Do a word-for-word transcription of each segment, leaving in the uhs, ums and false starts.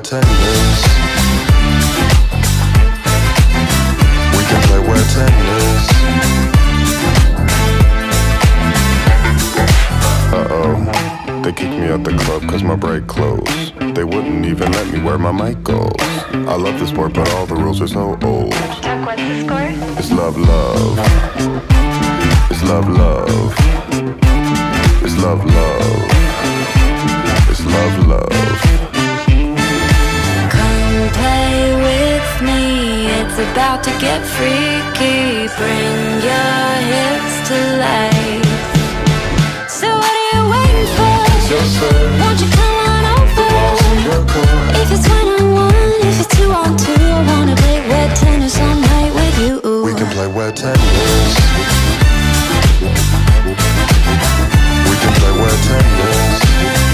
wet tennis. We can play wet tennis. Uh-oh, they kicked me out the club cause my break closed. They wouldn't even let me wear my mic goals. I love the sport but all the rules are so old. Chuck, what's the score? It's love, love. It's love, love. It's love, love. It's love, love. Come play with me, it's about to get freaky. Bring your hips to life. So what are you waiting for? Yes, sir. Won't you come on over? Balls in your court. If it's one on one, if it's two on two, I wanna play wet tennis all night with you. We can play wet tennis. We can play wet tennis.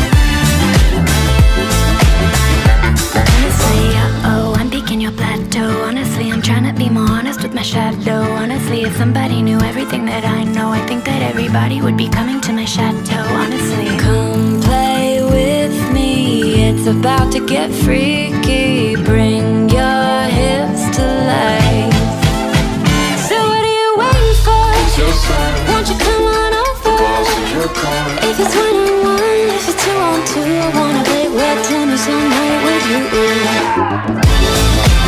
Honestly, uh-oh, I'm peaking your plateau. Honestly, I'm trying to be more honest with my shadow. Honestly, if somebody knew everything that I know, I think that everybody would be coming to my chateau. Honestly, come play with me, it's about to get freaky. Bring your hips to life. So what are you waiting for? Yes, sir. Won't you come on over? Balls in your court. If it's one on one, if it's two on two, I wanna play wet tennis all night with you.